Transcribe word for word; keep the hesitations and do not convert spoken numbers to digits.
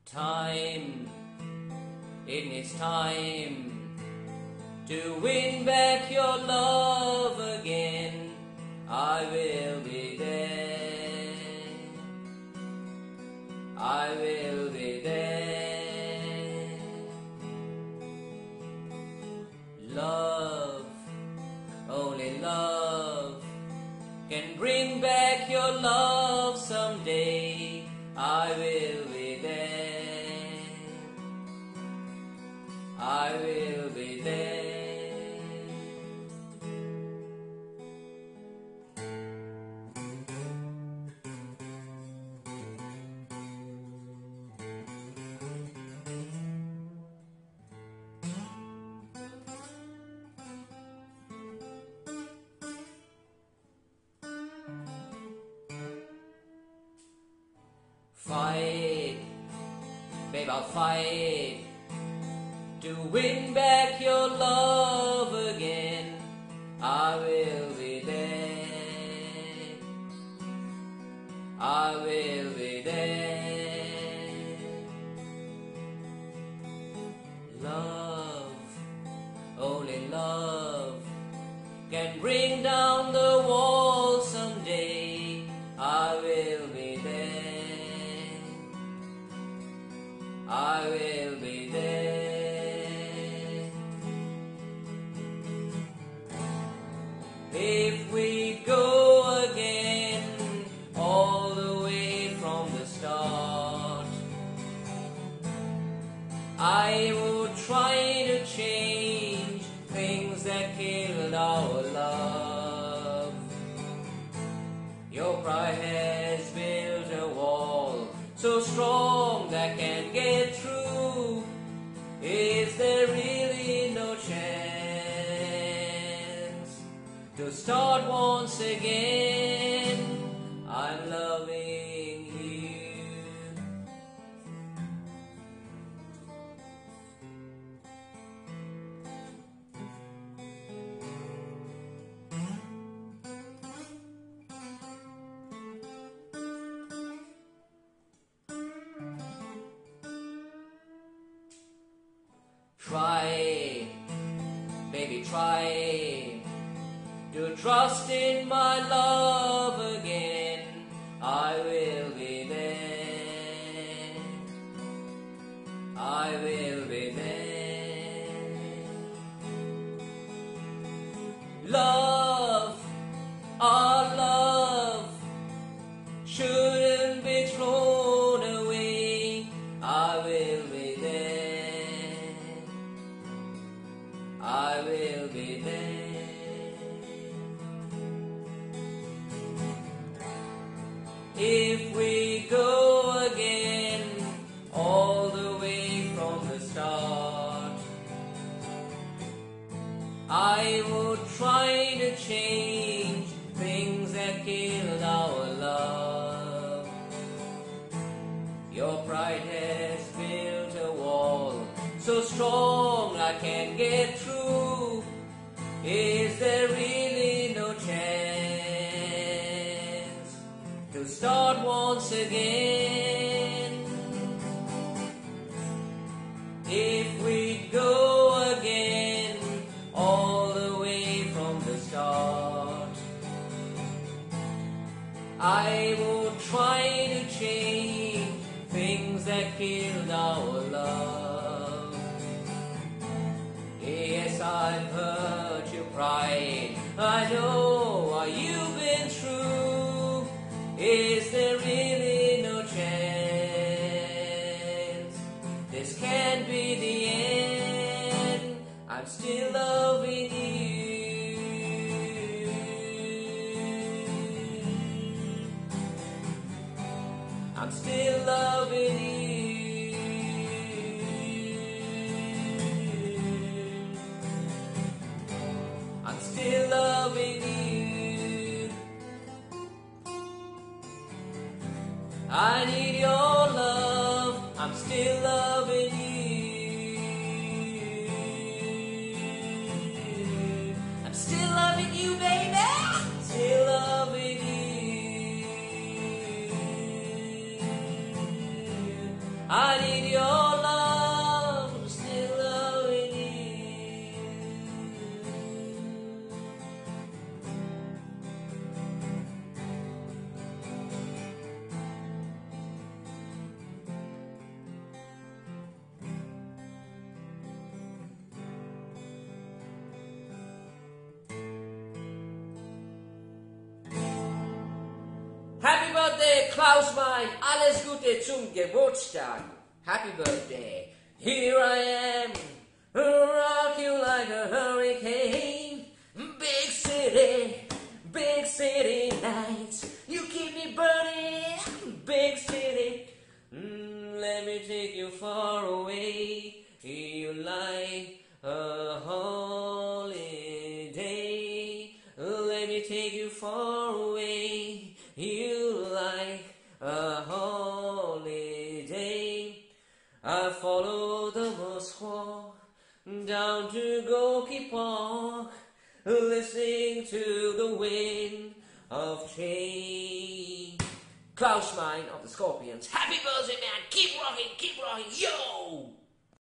Time, it needs time to win back your love again. I will be there, I will be there. Love, only love can bring back your love someday. I will be there, I will be there. Fight, babe, I'll fight to win back your love again. I will be there, I will be there. Love, only love can bring down the wall someday. I will be there, I will be there. If we go again all the way from the start, I will try to change things that killed our love. Your pride has built a wall so strong that can't get through. Is there really no chance to start once again? I'm loving you. Try, baby, try to trust in my love again. I will be there, I will be there. Love, our love shouldn't be thrown away. I will be there, I will be there. If we go again all the way from the start, I will try to change things that killed our love. Your pride has built a wall so strong I can't get through. Is there really no chance to start once again? If we go again all the way from the start, I will try to change things that killed our love. Yes, I've hurt your pride, I know what you've been through. Is there really no chance this can't be the end? I'm still loving you, I'm still loving you, I'm still loving you. I need your love, I'm still loving you. I'm still loving you, baby, still loving you. I need birthday, Klaus Meine. Alles Gute zum Geburtstag. Happy birthday. Here I am, rock you like a hurricane. Big city, big city nights. You keep me burning, big city. Mm, let me take you far away. You like a holiday. Let me take you far away. You like a holiday. I follow the Moskwa down to Gorky Park, listening to the wind of change. Klaus Meine of the Scorpions. Happy birthday, man. Keep rocking, keep rocking. Yo!